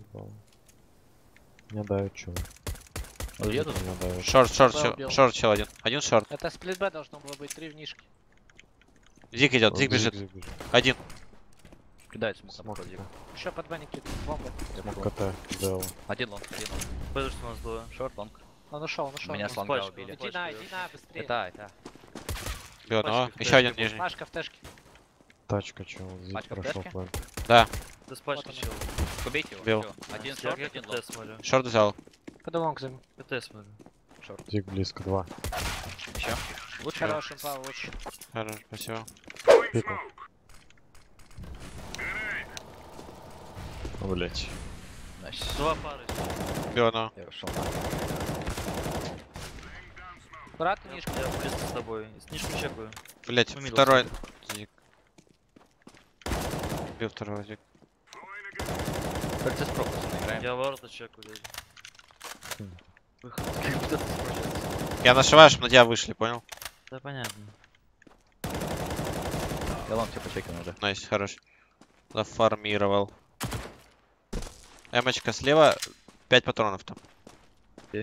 упал. Не дают чего. Уедут? Не дают. Шорт, чел один. Один шорт. Это сплит Б должно было быть, 3 в нишке. Зиг идет, Зиг бежит. Один. Кидает смог на Смог. проход, Зиг. Еще под Б не кидает, бомба. Я могу. КТ сделал. Один лонг. Подожди, что у нас двое. Шорт, лонг. Он ушел. Меня с он лонга Пачка, убили. пачка. Иди на, быстрее. Это. Бил одного. Пачка, Еще один пачка. нижний. Машка в тэшке. Тачка, чё, он Зиг Пачка в прошел тачке? план. Ты с пачкой Вот он. чел. Убейте его. Бил. Всё. Один Я шорт, один лонг. КТ смотрю. Шорт взял. Пойду лонг займу. КТ смотрю. Зиг близко, 2. Еще. Лучше. Хороший, Павел, лучше. Хорошо, спасибо. Пикал. Блять. Найс. Два пары. Бил одного. Я ушел. Брат, нишка. Я близко с тобой. Снижку чекаю. Блять, Ну, мидл второй. Зиг. Бил второго Зиг. Как ты с пропуском играем? Я ворота чекаю даже. Хм. Выход. Как будто ты справляешься. Я нашиваю, чтобы на тебя вышли, понял? Да понятно. Я лонг типа чекаю уже. Найс, хорош. Зафармировал. Эмочка слева, 5 патронов там. Окей.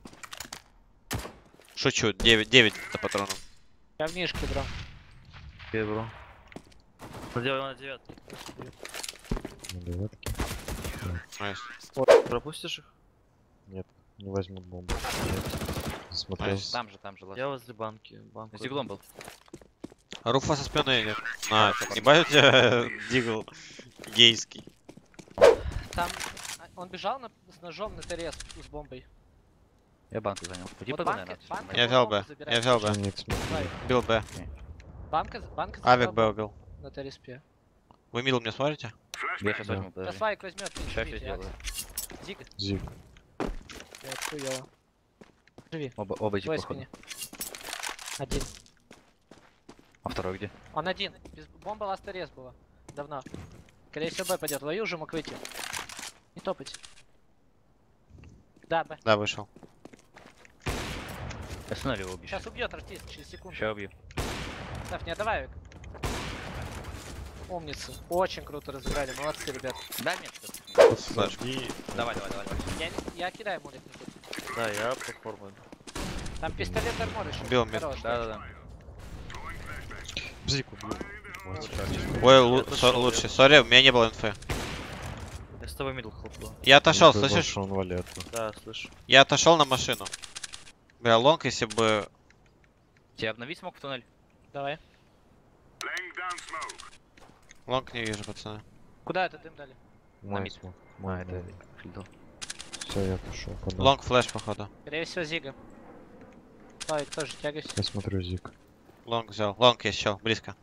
Шучу, 9 патронов. Я в нишке, бро. Окей, бро. Проделай на девятку. На девятке. Найс. Пропустишь их? Не возьмут бомбу. Смотрел. Найс. Там же ладно. Я возле банки. Банку. С диглом был. Руфа со спины идет. На, ебать у тебя дигл гейский. Там он бежал с ножом на ТРС с бомбой. Я банку занял. Иди Вот подумай, банка, наверное. банка. Я взял бомбу Б, забирай. я взял Б. Нет, смотри. Давай. Бил Б. Банка Авик забрал Б бомбу убил. на ТРСП. Вы мидл мне смотрите? Я сейчас Да. возьму, Да подожди. Свайк возьмет. Сейчас я сделаю. Зиг. Зиг. Я отхуела. Живи. Оба иди Твой походу. спине. Один. А второй где? Он один. Без бомба ласт ТРС была. Давно. Скорее всего Б пойдет. Лою уже мог выйти. Не топать. Да, Б. Да, вышел. Я сценарий его убью. Сейчас убьет артист через секунду. Сейчас убью. Ставь, не отдавай, Вик. Умницы. Очень круто разыграли. Молодцы, ребят. Дай мне что-то. Флэш. Давай. Я кидаю мулик. Да, я платформой. Там пистолет армор еще. Убил мид. Хорош. Да. Зиг убил. Ой, лучше. Сори, у меня не было инфы. Я с тобой мидл хлопну. Я отошел, Был слышишь? он валет. Да, слышу. Я отошел на машину. Бля, лонг, если бы... Тебе обновить смог в туннель? Давай. Лонг не вижу, пацаны. Куда это дым дали? Мой мид. смог. Мой, это да. Фильдо. Все, я пошел. Лонг флэш, походу. Скорее всего, Зига. Славик тоже тягайся. Я смотрю Зиг. Лонг взял. Лонг есть чел, близко.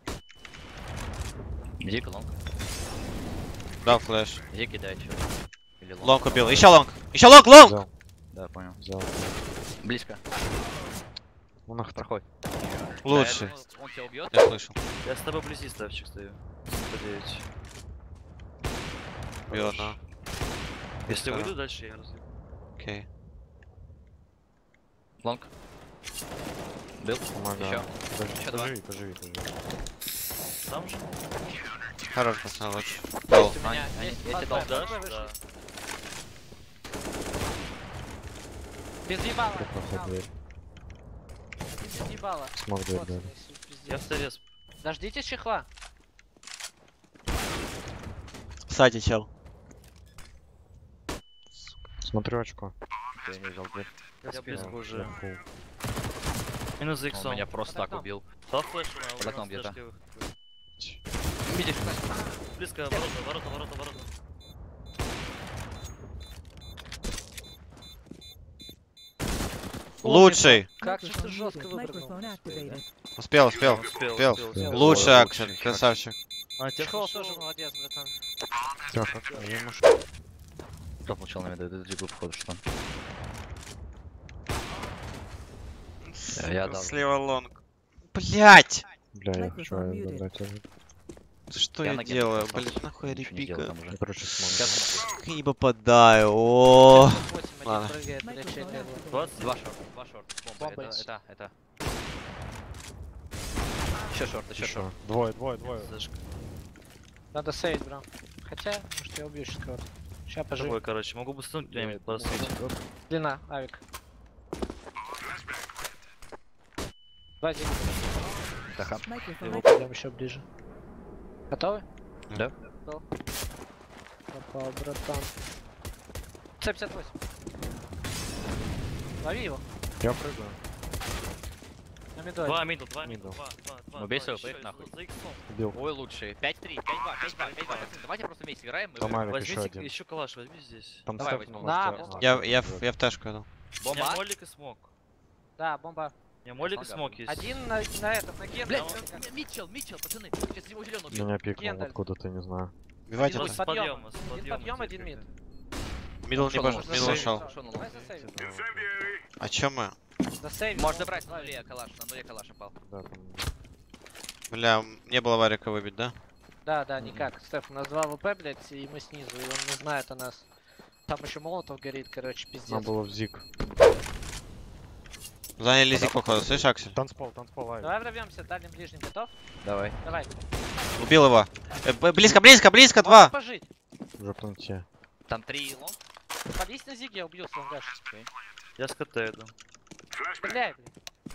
Зиг, лонг. Дал флэш. Зиг кидает что? Или лонг? Лонг убил. Еще лонг! Еще лонг! Лонг! Взял. Да, понял. Взял. Близко. Он ах Проходь. Лучше. Да, я думал, он тебя убьет? Я слышал. Я с тобой вблизи ставчик стою. 109. Бил одного. Если Второй. выйду дальше, я разъебу. Окей. Лонг. Был? Помогаю. Еще два. Поживи. Там же? Хорош, пацан, лучше. Дал. У меня есть я тебе под дал, Б, Да? Б вышел. Да. Без ебала. Проход дверь. Без ебала. Смог дверь Вот, дали. если пиздец. Я в торец. Дождитесь чехла. Кстати, чел. Смотрю очко. Я не взял дверь. Я Я близко уже. я фул. Минус за Он иксом. меня просто Под так окном. убил. Дал флеш на Под окном у нас где-то. флешкой выход. Видишь? Близко, ворота. Лучший! Как же ты жестко выпрыгнул. Успел. Успел. Лучший акшен, красавчик. А, тебя Чехол хорошо. тоже молодец, братан. Тёха. Кто получил на меня? Это джигу походу, что там. Я дал. Слева лонг. Блять! Бля, я хочу забрать его. Что Я я на гене делаю? остался. Блять, нахуй я Ничего не делал репика? там уже. Я, короче, смог. Сейчас Не попадаю. О, 8 ладно. один прыгает, блядь, чей левый. 20? Два шорт. Бомба. Бомба есть. Это. Еще шорт. Еще. Двое. Зашка. Надо сейвить, бро. Хотя, может я убью сейчас кого-то. Ща пожи. Такой, короче, могу быстнуть где-нибудь просветить. Длина, авик. Два день. Его пойдем еще ближе. Готовы? Да. Готов. Попал, братан. С-58. Лови его. Я прыгаю. На мидой. Два мидл, два Мидл. мидл, два. Ну, бейся его, Еще поехали нахуй. за иксом. Убил. Ой, лучший. 5-3, 5-2, 5-2, 5-2. Пацаны, давайте просто вместе играем. Там Авик еще Возьмите один. еще калаш, возьми здесь. Там Давай степнул, возьмем. На, может, Я в тэшку иду. У меня Бомба. молик и смог. Да, бомба. У меня молик и Слага. смог есть. Один на этом, на Гендаль. Блять, Митчелл, пацаны. Сейчас его зеленый убил. Меня пикнул Гендаль. откуда-то, не знаю. Убивайте Один это. С с подъема. подъема, с Один подъема подъем, один тихо. мид. Мидл не Шел, пошел, мидл засейв. ушел. Шел на Давай лоб. засейвим. А чё мы? Засейвим. Можно брать на нуле калаш, упал. Да, там... Бля, не было варика выбить, да? Да, да, никак. Стеф, у нас 2 ВП, блядь, и мы снизу, и он не знает о нас. Там еще молотов горит, короче, Надо пиздец. было в зиг. Заняли зик походу, слышишь, Аксель? Танцпол, Авик. Давай врывемся, дальним ближним, готов? Давай. Давай. Убил его. Близко, 2. Можешь пожить. Уже пнутье. Там 3 лонг. Подъезд на зиге, я убил слонгаш. Я с КТ иду. Стреляй, блядь.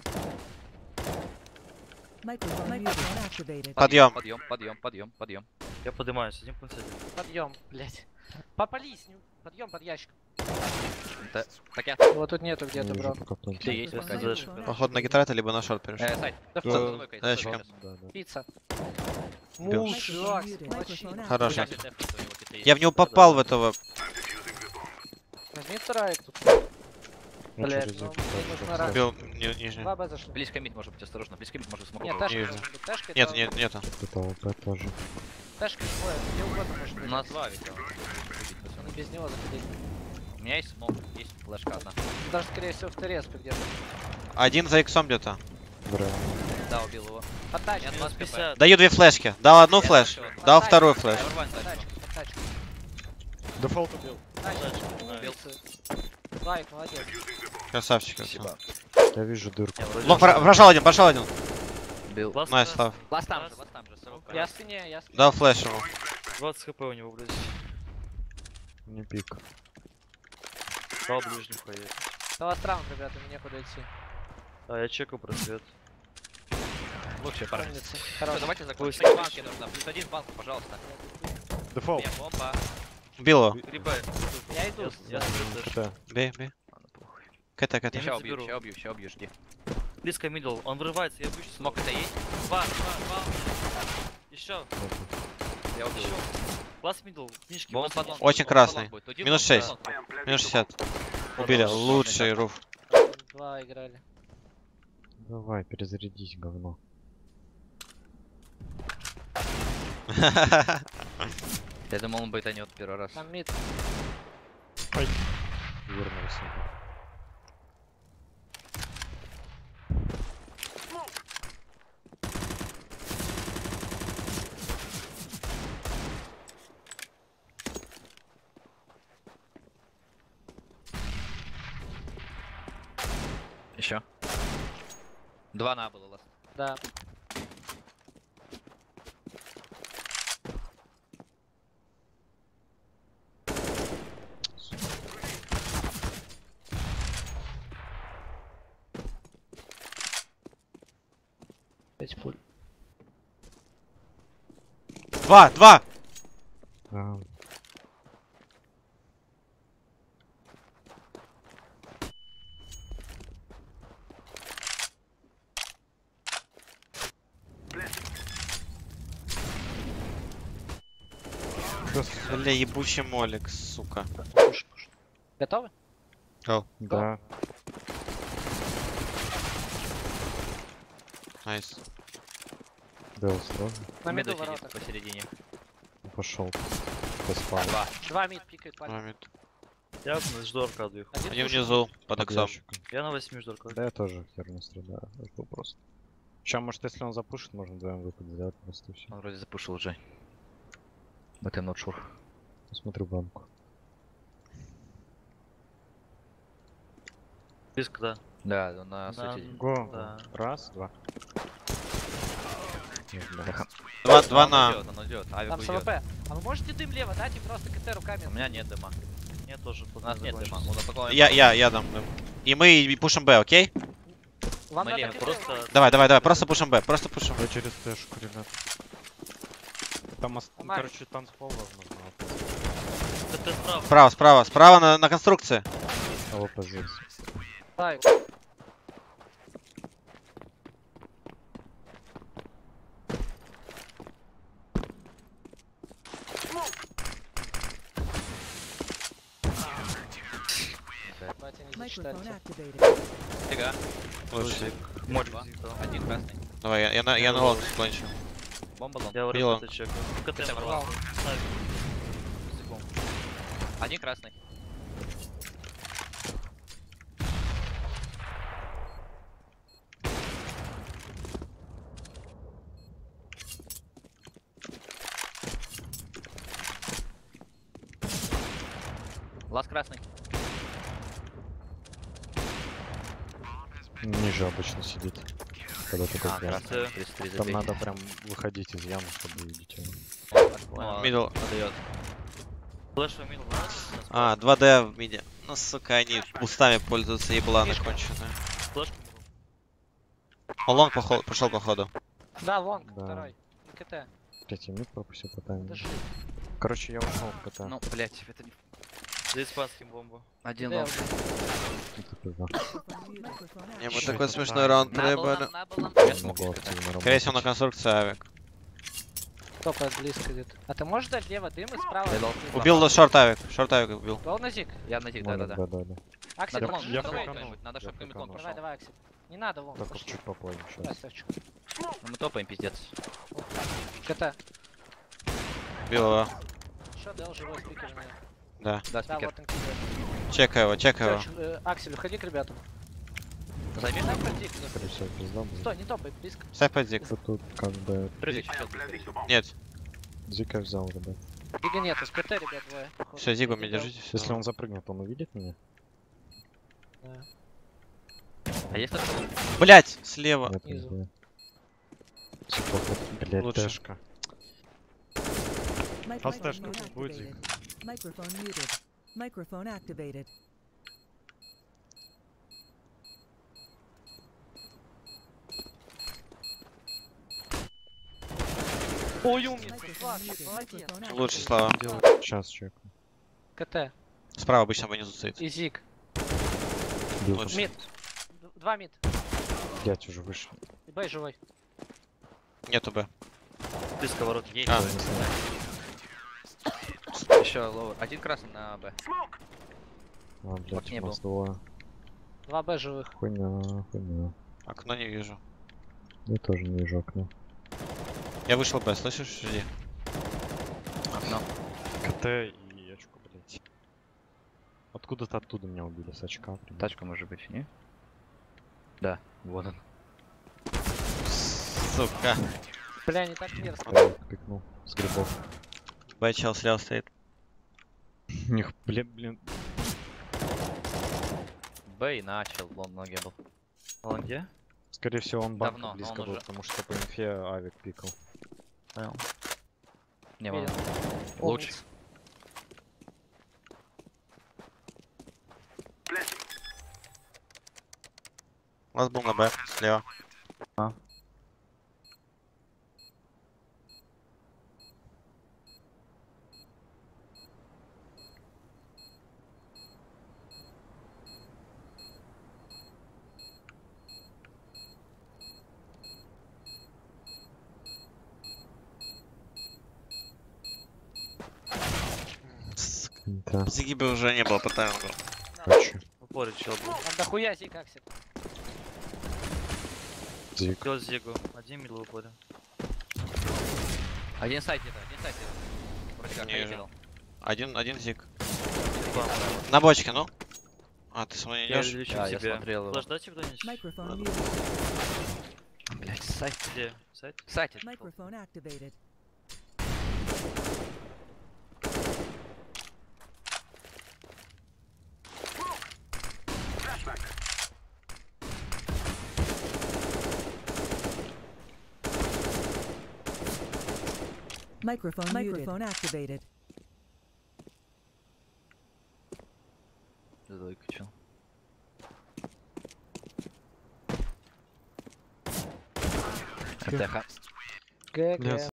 Microphone muted activated. Подъем. Подъем. Я поднимаюсь, 1.7. Подъем, блядь. Попались, подъем под ящик. Так я. Вот тут нету где-то, Не бро. вижу пока пнутье. Где есть Я пока? с ЗШ. Походу на гитарета, либо на шорт перешел. Сайт. Да Да. в Двойка, Дальше. двойка. Да, да. пицца. Бил. Муж, Microphone жак, muted. молодчина. Microphone Хорош. activated. Я в него попал в этого. Возьми вторая тут. Я Блядь, через ну, зиг мне тоже нужно так раз. Убил нижний. 2 Б зашли. Близко мид может быть, осторожно. Близко мид может смог. Нет, ташка Ниже. должна быть. Ташка Нет, это- нету. Это ОП тоже. Ташка двое, где угодно может быть. У нас 2 века. Он и без него заходить. У меня есть смог, есть флешка одна. Даже, скорее всего, в ТРСП где-то. Один за иксом где-то. Бля. Да, убил его. Под тачкой. Нет, Минус 50. Даю 2 флешки. Дал одну флеш. Дал вторую флеш. Нормально, Под дальше. тачкой, под тачкой. Дефолт убил. Тачка. Убил. Лайк, молодец. Красавчик. Спасибо. Я вижу дырку. Я вроде Лок прошел один. Убил. Ласт Найс, раз. Слав. Ласт там же, Я в спине, я в спине. Дал флеш ему. 20 хп у него, блядь. Не пик. Дал ближний поедет. Ласт раунд, ребята, мне некуда идти. А, я чекаю просвет. Лучшие парни. Помнится. Всё, Хорошо. давайте закончим. Пусть. Банки нужно. Плюс один банк, пожалуйста. Дефолт. Бей, бомба. Убил его. Грибай. Я иду. Я Да. с КТ. Бей. Ладно, похуй. КТ. Я Ща заберу. убью, жди. Близко мидл. Он вырывается, я бью. Смог это есть? Два. Еще. Я убил. Еще. Ласт мидл. Книжки. Бомба ласт под мидл. лонг Очень будет, красный. бомба под лонг будет. Минус Один 6. лонг будет. Минус 60. Убили. Лучший руф. 2 играли. Давай, перезарядись, говно. Я думал, он байтанет первый раз. Там мид. Вернулся. Еще. 2 на было ласт. Да. Пять пуль. 2. А, Бля, ебучий молик, сука. Готовы? да. Найс. Да, сразу. На Миду миду сидит ворота. посередине. Пошел. Поспал. 2. 2 мид пикают палец. Момент. Я жду аркаду их. Один Они пушит. внизу, под Под оксом. ящиком. Я на 8 жду аркаду. Да я тоже херню страдаю. Жду просто. Сейчас, может, если он запушит, можно вдвоем выпад сделать просто и все. Он вроде запушил уже. Вот I'm not sure. Посмотрю банку. Близко, да. Да, он на Да. сути. Го. Да. Раз, два. Нет, да. Бляха. Два на... Он идет, авик Там с уйдет. АВП. А вы можете дым лево дать и просто КТ руками? У меня нет дыма. Мне тоже. У нас нет дыма. Он атаковал. Я дам. дым. И мы пушим Б, окей? Вам Мы надо лево, КТ. Просто... Давай, просто пушим Б, просто пушим Б. Я через тэшку, ребят. Там, Амарь. короче, танцпол возможно. КТ справа. Справа на конструкции. АВП здесь. Дай. Батя не Microphone зачитайте. activated. Фига. Лучше. Мой два. Один красный. Давай, я на лонг склончу. Бомба лом. Я Прилом. вроде это чекаю. КТ ворвал. ворвал. Секунду. Один красный. Лаз красный. Ниже обычно сидит. Когда такой А, прям. красный. 33 Там забей. надо прям выходить из ямы, чтобы увидеть его. Ну, Мидл. отдает. Флэш в мидл. А, 2D в миде. Ну, сука, они бустами пользуются, ебланы Мишка. конченые. Флэш. Он лонг пошел походу. Да, лонг, Да. второй. И КТ. Третий мид пропустил по таймингу. Дыши. Короче, я ушел в КТ. Ну, блять, это не... За испанским бомбу. Один Лево. лом. Это пизда. Microphone Не, мы activated. такой смешной раунд проебали. Я Не смог было сказать. активно Скорее всего, на работать. конструкции авик. Топает близко где-то. А ты можешь дать лево дым и справа? Я дал. Убил шорт авик убил. Гол на зиг. Я на тик, Может, да-да-да. да. Аксель, Надо Я- лонг, я надо лонг фриканул. кто-нибудь, надо Я чтобы комик лонг фриканул. Давай, прошел. давай, Аксель. Не надо лонг, Только пошли. чуть попозже Давай, сейчас. Савчик. Ну, мы топаем, пиздец. КТ. Убил его. Что, дал живой спикер, наверное. Да. Да, Да, спикер. вот он кидает. Чекай его. Всё, Аксель, уходи к ребятам. Займи. Дай подик. Скорее всего, пизда будет. Стой, не топай, близко. Ставь под зик. Это тут как бы... Прыгай. Нет. Зика взял, ребят. Дига нет, из КТ, ребят, двое. походу. Все, зигу Дига мне дал. держитесь. Если он запрыгнет, он увидит меня? Да. А есть кто-то? Блять, слева. Нет, не Снизу. знаю. Типа, блядь, Лучше. тэшка. Microphone будет activated. Microphone muted. Microphone activated. Ой, умница, Microphone Влад, muted. молодец. Microphone Лучше, activated. Слава. Сейчас чек. КТ Справа обычно внизу стоит. и зиг. Бил. Лучше. Мид. Два мид. 5 уже вышел. И Б живой. Нету Б. Близко ворот. Есть. А. Еще лоу. Один красный на Б. А, блядь, не у нас был. двое. Два Б живых. Хуйня. Окно не вижу. Я тоже не вижу окна. Я вышел Б, слышишь? Жди. Окно. КТ и очко, блядь. Откуда-то оттуда меня убили, с очка. прям. Тачка может быть, не? Да, вот он. Сука. Бля, не так мерзко. Я пикнул с грибов. Б чел слева стоит. Них, блин. Б и начал, лон ноги был. А он где? Скорее всего, он банк Давно, но близко он был, уже- потому что по инфе авик пикал. Понял. Не Видел. важно. Умница. Лучше. Лаз был на Б, слева. Сука, да. Зиги бы уже не было по таймингу. Хочу. В упоре чел был. Там дохуя зиг, Аксель. Зик. Пёс Зигу. Один мидл в упоре. Один сайт где-то, один сайт где-то. Вроде как Не я вижу. видел. Один зиг. Бам. На бочке, ну. А, ты со мной не Я идешь? лечу Да, я тебе. смотрел его. Флэш дайте кто-нибудь? Microphone muted. Блять, сайт. Где? Сайт? Сайт. Microphone activated. Microphone activated. Выключил. МТХ. ГГ. Блядь.